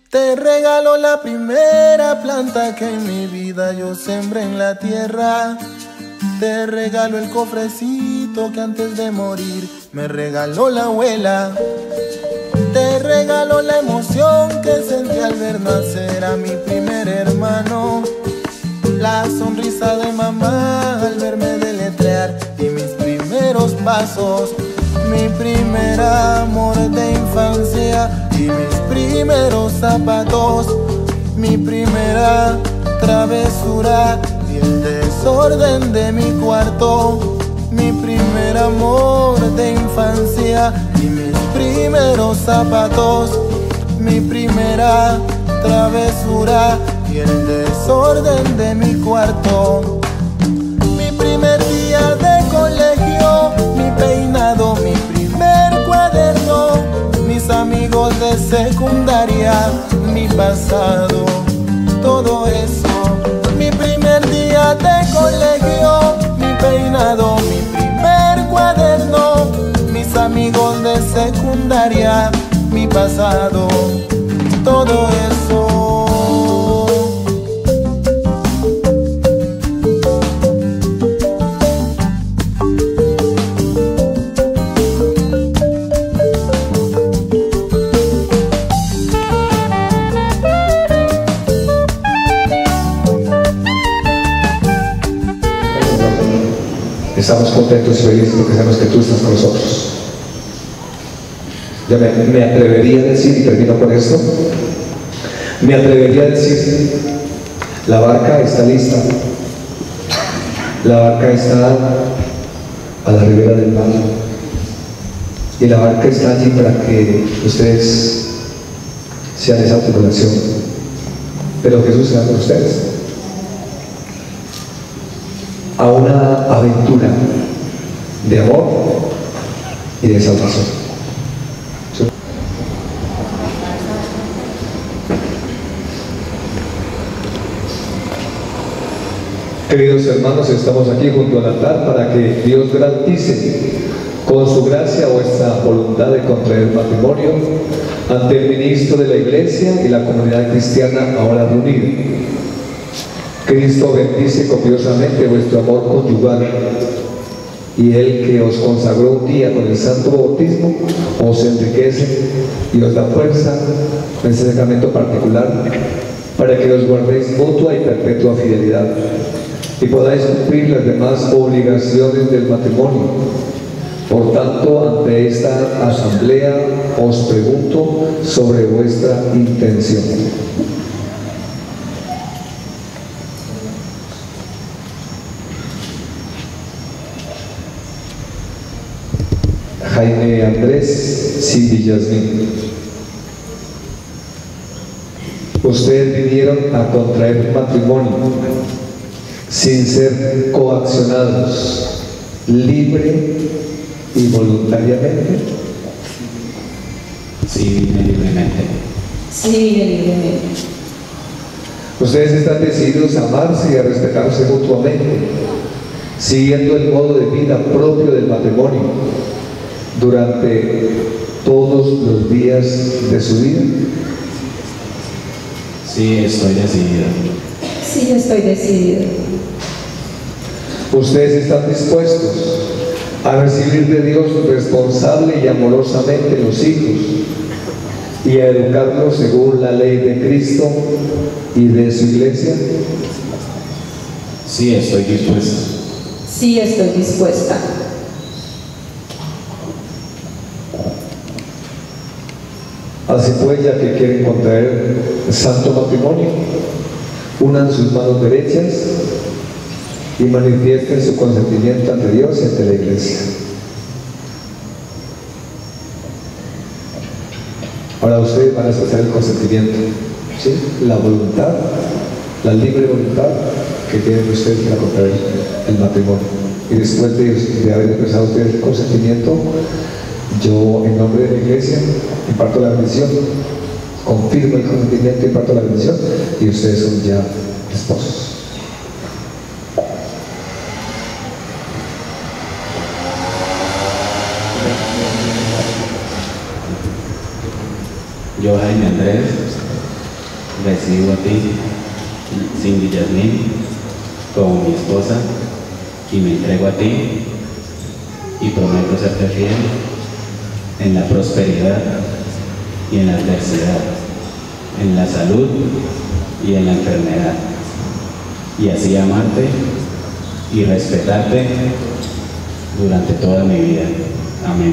Te regalo la primera planta que en mi vida yo sembré en la tierra. Te regalo el cofrecito que antes de morir me regaló la abuela. Te regalo la emoción que sentí al ver nacer a mi primer hermano. La sonrisa de mamá al verme deletrear y mis primeros pasos. Mi primer amor de infancia y mis primeros zapatos. Mi primera travesura y el desorden de mi cuarto. Mi primer amor de infancia y mis primeros zapatos. Mi primera travesura y el desorden de mi cuarto. Mi primer día de colegio, mi peinado, mi primer cuaderno, mis amigos de secundaria, mi pasado, todo eso. Mi primer día de colegio, mi peinado, mi primer cuaderno, mis amigos de secundaria, mi pasado, todo eso. Estamos contentos y felices porque sabemos que tú estás con nosotros. Yo me atrevería a decir, y termino con esto, me atrevería a decir, la barca está lista, la barca está a la ribera del mar, y la barca está allí para que ustedes sean esa tripulación, pero Jesús será con ustedes a una aventura de amor y de salvación. Queridos hermanos, estamos aquí junto al altar para que Dios garantice con su gracia vuestra voluntad de contraer matrimonio ante el ministro de la Iglesia y la comunidad cristiana ahora reunida. Cristo bendice copiosamente vuestro amor conyugal, y Él que os consagró un día con el santo bautismo os enriquece y os da fuerza en ese sacramento particular para que os guardéis mutua y perpetua fidelidad y podáis cumplir las demás obligaciones del matrimonio. Por tanto, ante esta asamblea os pregunto sobre vuestra intención. Jaime Andrés, Cindy Yasmín. Ustedes vinieron a contraer matrimonio sin ser coaccionados, libre y voluntariamente. Sí, libremente. Sí, libremente. Ustedes están decididos a amarse y a respetarse mutuamente, siguiendo el modo de vida propio del matrimonio durante todos los días de su vida. Sí, estoy decidido. Sí, yo estoy decidido. Ustedes están dispuestos a recibir de Dios responsable y amorosamente los hijos y a educarlos según la ley de Cristo y de su Iglesia. Sí, estoy dispuesta. Sí, estoy dispuesta. Así pues, ya que quieren contraer santo matrimonio, unan sus manos derechas y manifiesten su consentimiento ante Dios y ante la Iglesia. Ahora ustedes van a expresar el consentimiento, ¿sí? La voluntad, la libre voluntad que tienen ustedes para contraer el matrimonio. Y después de haber expresado ustedes el consentimiento, yo, en nombre de la Iglesia, imparto la bendición, confirmo el consentimiento, imparto la bendición, y ustedes son ya esposos. Yo, Jaime Andrés, recibo a ti, Cindy Yasmín, como mi esposa y me entrego a ti y prometo serte fiel en la prosperidad y en la adversidad, en la salud y en la enfermedad, y así amarte y respetarte durante toda mi vida. Amén.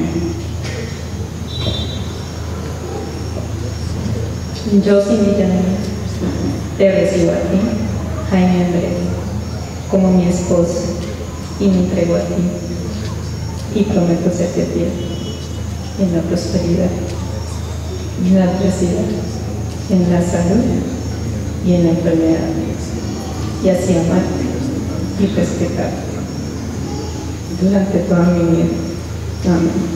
Yo, Cindy Yasmín, te recibo a ti, Jaime Andrés, como mi esposo, y me entrego a ti, y prometo serte fiel en la prosperidad, en la adversidad, en la salud y en la enfermedad, y así amarte y respetarte durante toda mi vida. Amén.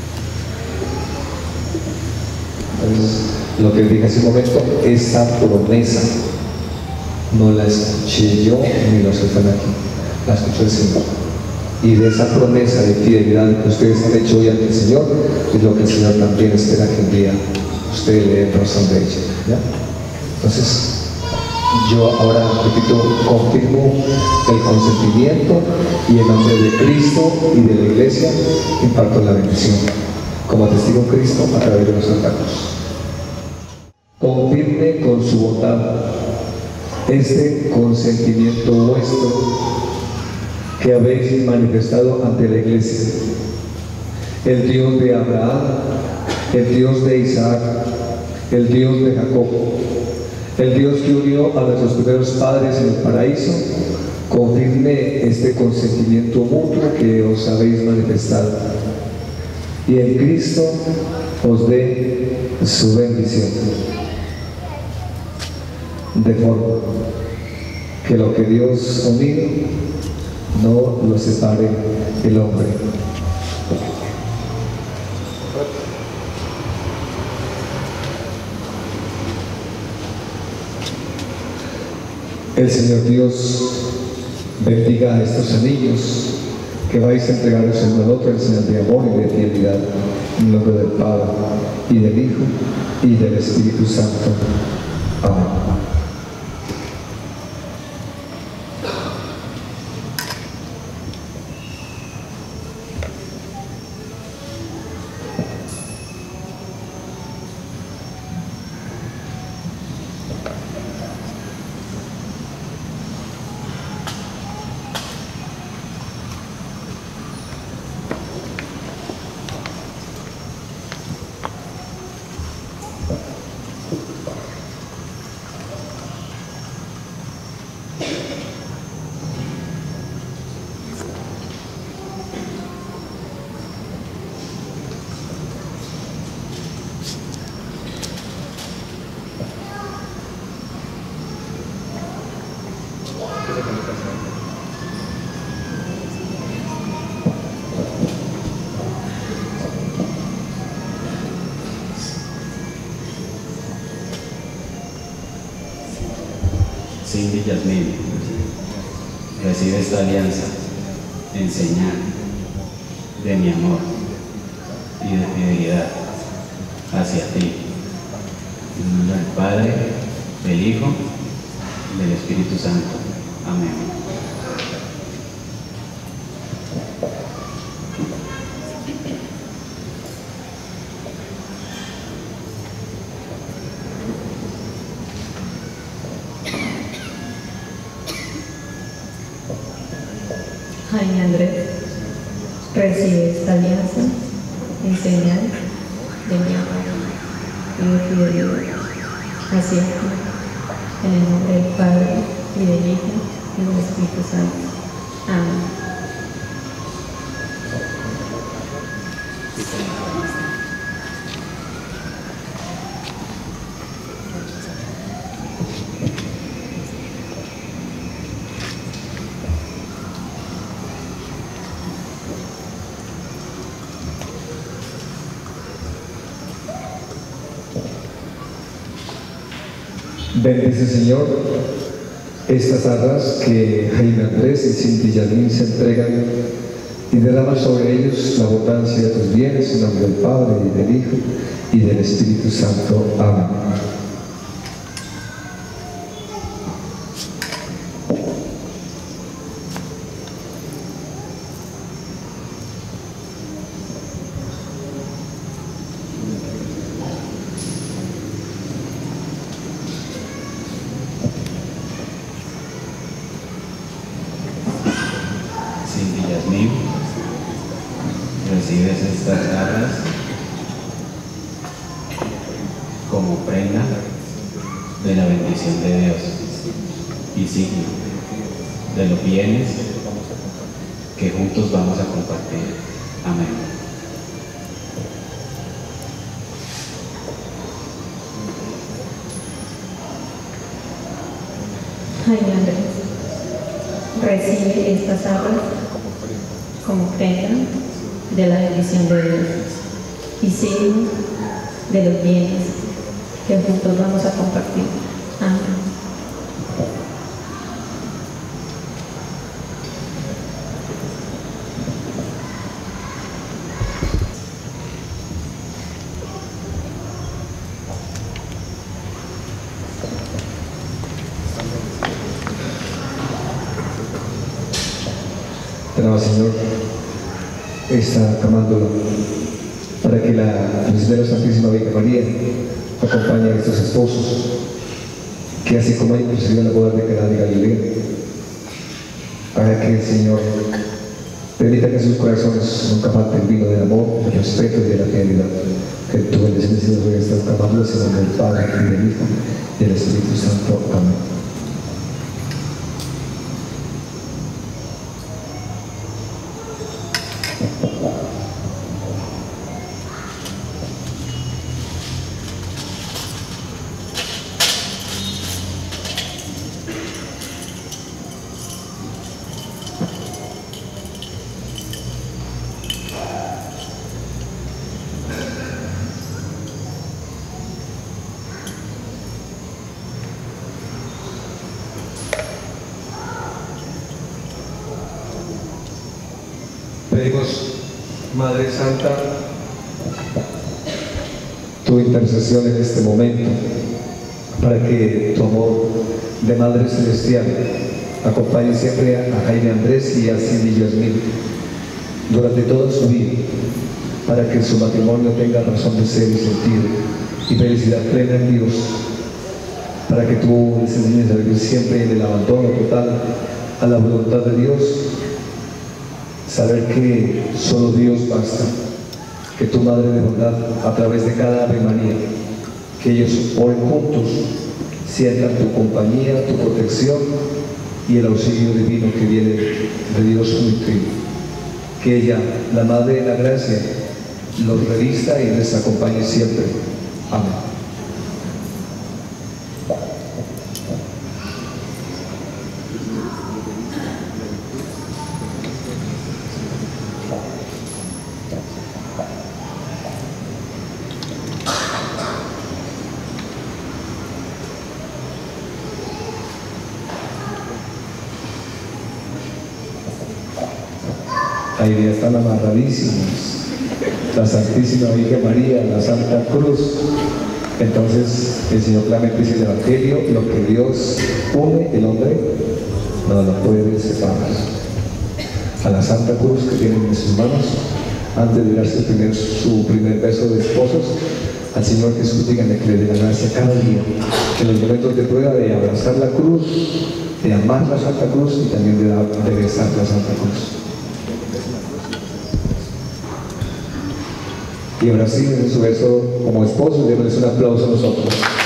Lo que dije hace un momento, esa promesa no la escuché yo ni los que están aquí, la escuchó el Señor. Y de esa promesa de fidelidad que ustedes han hecho hoy ante el Señor, es lo que el Señor también espera que un día ustedes le den razón de ella, ¿ya? Entonces, yo ahora, repito, confirmo el consentimiento y en nombre de Cristo y de la Iglesia imparto la bendición como testigo Cristo a través de los altares. Confirme con su bondad este consentimiento vuestro que habéis manifestado ante la Iglesia. El Dios de Abraham, el Dios de Isaac, el Dios de Jacob, el Dios que unió a nuestros primeros padres en el paraíso, confirme este consentimiento mutuo que os habéis manifestado, y en Cristo os dé su bendición, de forma que lo que Dios unido no lo separe el hombre. El Señor Dios bendiga a estos anillos que vais a entregaros en uno al otro en señal de amor y de fidelidad, en nombre del Padre, y del Hijo, y del Espíritu Santo. Amén. Cindy Yasmín, recibe esta alianza en señal de mi amor y de fidelidad hacia ti, en nombre del Padre, del Hijo y del Espíritu Santo. Amén. Jaime Andrés, recibe esta alianza en señal de mi amor y de fidelidad hacia ti, en el nombre del Padre, y del Hijo, y del Espíritu Santo. Amén. Bendice, Señor, estas arras que Jaime Andrés y Cindy Yasmín se entregan, y derrama sobre ellos la abundancia de tus bienes, en nombre del Padre, y del Hijo, y del Espíritu Santo. Amén. recibes estas garras como prenda de la bendición de Dios y signo de los bienes que juntos vamos a compartir. Amén. Jaime Andrés, recibe estas arras como prenda de la bendición de Dios y signo de los bienes que juntos vamos a compartir. Amén. Señor, esta camándola para que la felicidad de la Santísima Virgen María acompañe a estos esposos que así como ellos recibieron la boda de Caná de Galilea, para que el Señor permita que en sus corazones nunca falte el vino del amor, del respeto y de la fidelidad. Que tu bendición sea sobre estas camándolas en nombre del Padre y del Hijo y del Espíritu Santo. Amén. Pedimos, Madre Santa, tu intercesión en este momento, para que tu amor de Madre Celestial acompañe siempre a Jaime Andrés y a Cindy Yasmín durante toda su vida, para que su matrimonio tenga razón de ser y sentido y felicidad plena en Dios, para que tú les enseñes a vivir siempre en el abandono total a la voluntad de Dios. Saber que solo Dios basta, que tu Madre de bondad, a través de cada Ave María, que ellos oren juntos, sientan tu compañía, tu protección y el auxilio divino que viene de Dios junto. Que ella, la Madre de la Gracia, los revista y les acompañe siempre. Amén. Ahí ya están amarradísimos, la Santísima Virgen María, la Santa Cruz. Entonces el Señor claramente dice en el Evangelio: lo que Dios une, el hombre no lo puede separar. A la Santa Cruz que tienen en sus manos, antes de darse su primer beso de esposos, al Señor Jesús díganle que le dé la gracia cada día, en los momentos de prueba, de abrazar la cruz, de amar la Santa Cruz y también de besar la Santa Cruz. Y ahora sí, en su beso como esposos, démosles un aplauso a nosotros.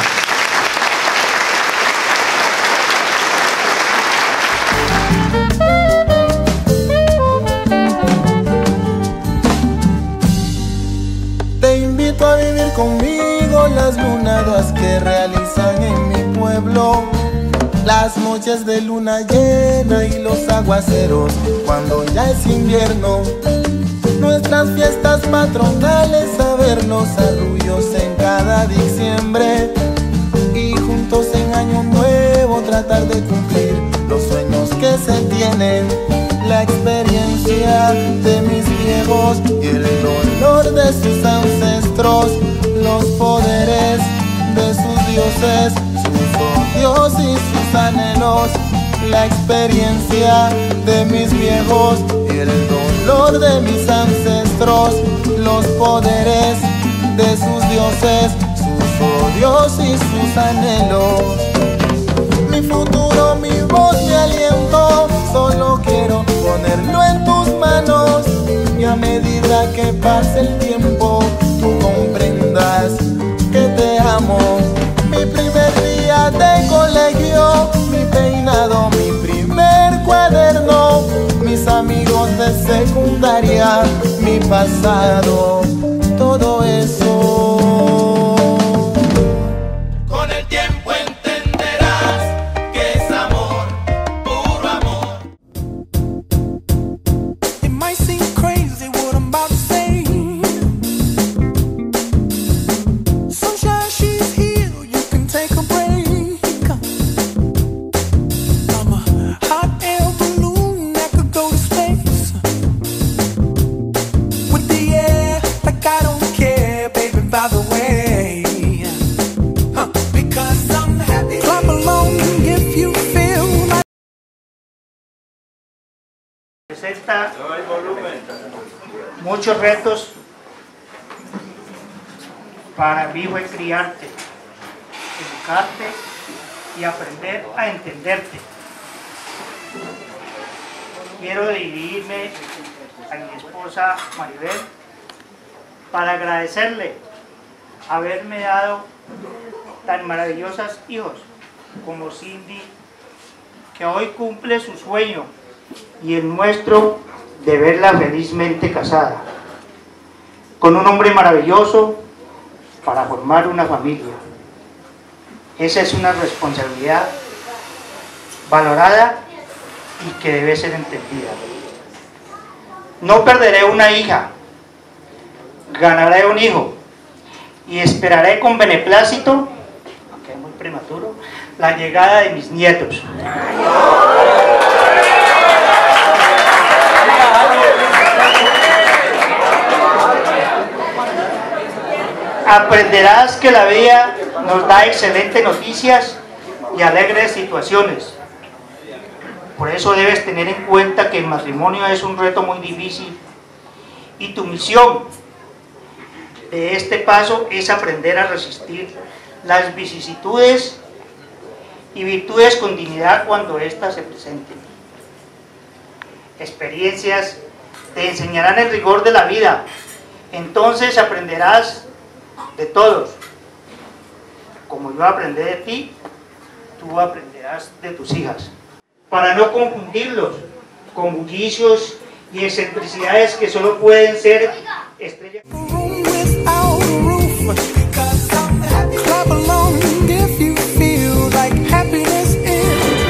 Te invito a vivir conmigo las lunadas que realizan en mi pueblo, las noches de luna llena y los aguaceros cuando ya es invierno. Nuestras fiestas patronales, a ver los arrullos en cada diciembre, y juntos en año nuevo tratar de cumplir los sueños que se tienen. La experiencia de mis viejos y el dolor de sus ancestros, los poderes de sus dioses, sus odios y sus anhelos. La experiencia de mis viejos y el dolor de mis ancestros, los poderes de sus dioses, sus odios y sus anhelos. Mi futuro, mi voz, mi aliento, solo quiero ponerlo en tus manos y a medida que pase el tiempo tú comprendas que te amo. Mi primer día de colegio, mi peinado, mi primer cuaderno, mis amigos de secundaria, mi pasado, todo eso. Con el tiempo entenderás que es amor, puro amor. It might seem crazy what I'm about to say. Sunshine, she's here, you can take a break. I'm a hot air balloon that could go to space. With the air, like I don't care, baby, by the way. Because I'm happy. Clap along if you feel like. Presenta muchos retos para mi hijo en criarte, educarte y aprender a entenderte. Quiero dirigirme a mi esposa Maribel para agradecerle haberme dado tan maravillosas hijos como Cindy, que hoy cumple su sueño y el nuestro de verla felizmente casada con un hombre maravilloso para formar una familia. Esa es una responsabilidad valorada y que debe ser entendida. No perderé una hija, ganaré un hijo y esperaré con beneplácito, aunque es muy prematuro, la llegada de mis nietos. Aprenderás que la vida nos da excelentes noticias y alegres situaciones. Por eso debes tener en cuenta que el matrimonio es un reto muy difícil y tu misión de este paso es aprender a resistir las vicisitudes y virtudes con dignidad cuando éstas se presenten. Experiencias te enseñarán el rigor de la vida, entonces aprenderás de todos. Como yo aprendí de ti, tú aprenderás de tus hijas. Para no confundirlos con bullicios y excentricidades que solo pueden ser estrellas. Room without a roof. Because I'm happy. Clap along if you feel like happiness is.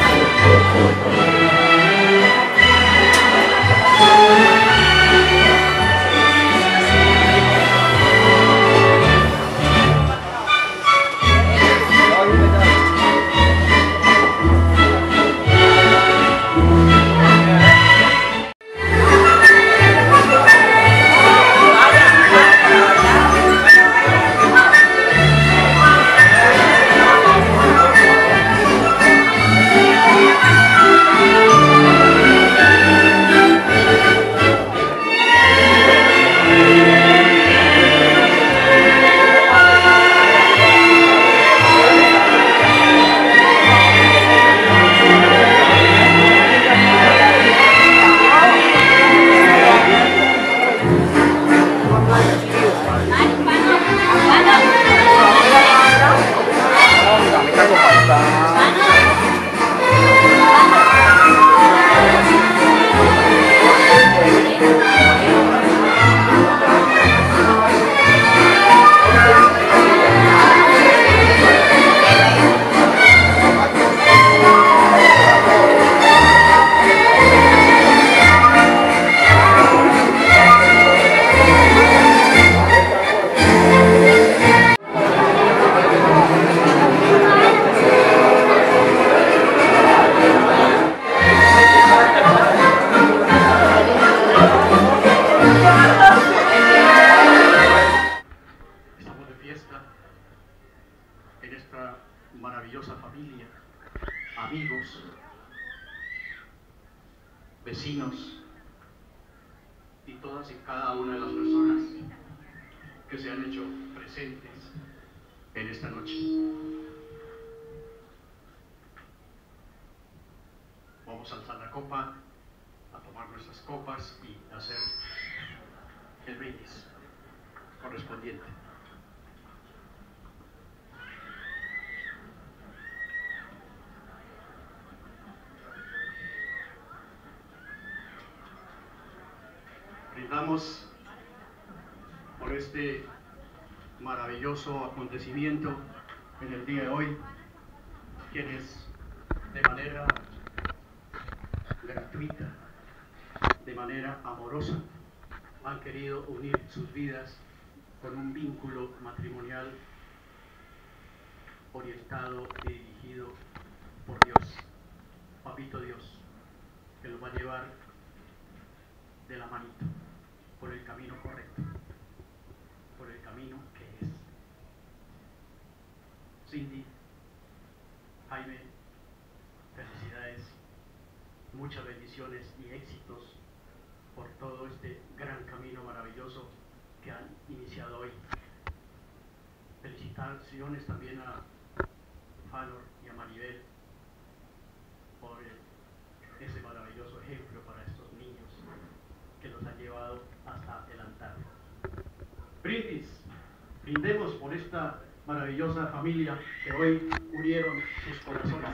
maravillosa familia, amigos, vecinos y todas y cada una de las personas que se han hecho presentes en esta noche. Vamos a alzar la copa, a tomar nuestras copas y hacer el brindis correspondiente. Brindamos por este maravilloso acontecimiento en el día de hoy, quienes de manera gratuita, de manera amorosa, han querido unir sus vidas con un vínculo matrimonial orientado y dirigido por Dios, Papito Dios, que los va a llevar de la manito por el camino correcto, por el camino que es. Cindy, Jaime, felicidades, muchas bendiciones y éxitos por todo este gran camino maravilloso que han iniciado hoy. Felicitaciones también a Fanor y a Maribel por ese maravilloso ejemplo para estos niños que los han llevado hasta el altar. Brindis, brindemos por esta maravillosa familia que hoy unieron sus corazones.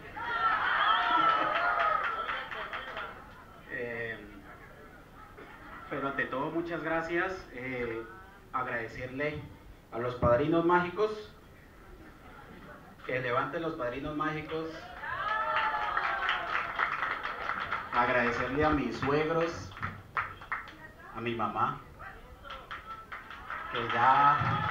Pero ante todo, muchas gracias. Agradecerle a los padrinos mágicos, que levanten los padrinos mágicos. Agradecerle a mis suegros, a mi mamá, que ya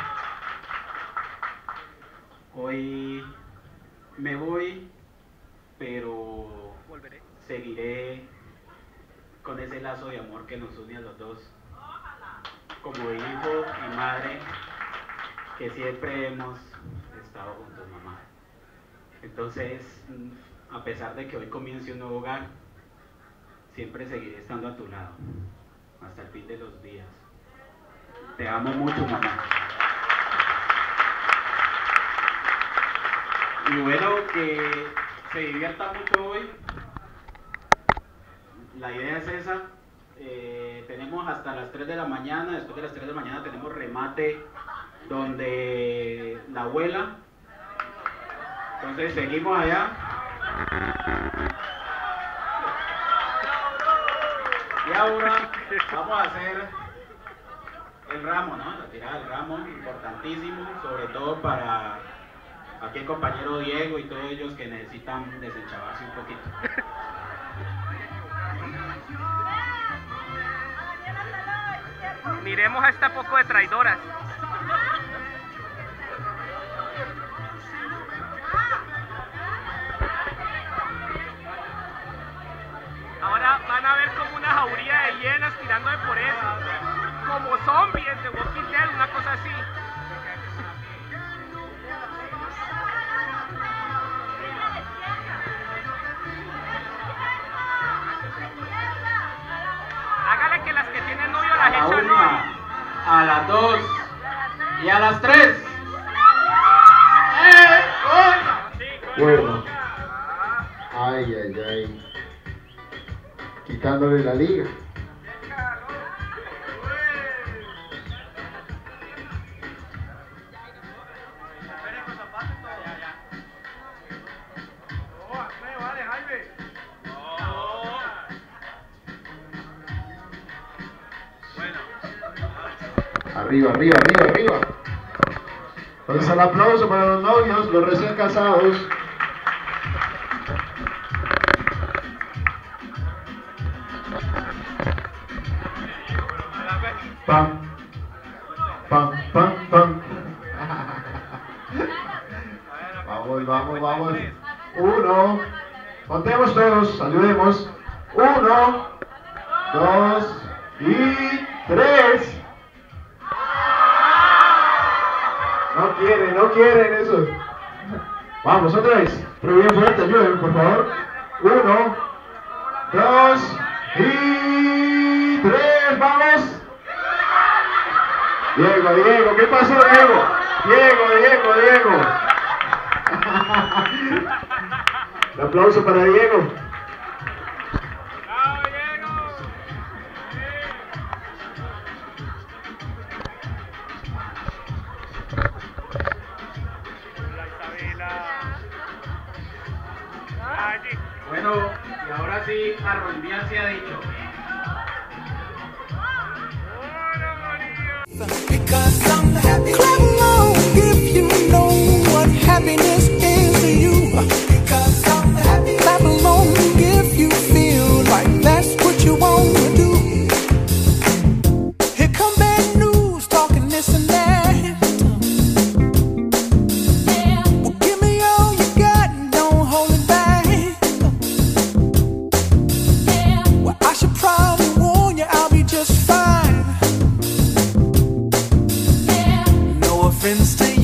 hoy me voy, pero seguiré con ese lazo de amor que nos une a los dos, como hijo y madre, que siempre hemos estado juntos, mamá. Entonces, a pesar de que hoy comience un nuevo hogar, siempre seguiré estando a tu lado, hasta el fin de los días. Te amo mucho, mamá. Y bueno, que se divierta mucho hoy. La idea es esa. Tenemos hasta las 3 de la mañana. Después de las 3 de la mañana tenemos remate donde la abuela. Entonces seguimos allá. Y ahora vamos a hacer el ramo, ¿no? La tirada del ramo, importantísimo, sobre todo para aquí el compañero Diego y todos ellos que necesitan desenchavarse un poquito. Miremos a esta poco de traidoras. Ahora van a ver como una jauría de hienas tirándome por eso. Como zombies de Walking Dead, una cosa así. Hágale que las que tienen novio las A echan una, hoy. a las 2 y a las 3. Bueno. Ay, ay, ay. Quitándole la liga. Arriba, arriba, arriba, arriba. Entonces el aplauso para los novios, los recién casados. Pam, pam, pam, pam. Vamos, vamos, vamos. 1, contemos todos, ayudemos. 1, 2 y 3. No quieren eso. Vamos, otra vez. Pero bien fuerte, ayúdenme, por favor. 1, 2 y 3. ¡Vamos! Diego, ¿qué pasó, Diego? Diego. Un aplauso para Diego. a rumbear se ha dicho. Because I'm happy. Clap along if you know what happiness is to you. Because I'm happy. Clap along if you feel like that's what you want to do. Here come bad news talking this and that. Well, give me all you got and don't hold it back. Well, I should probably warn you I'll be just fine. No offense to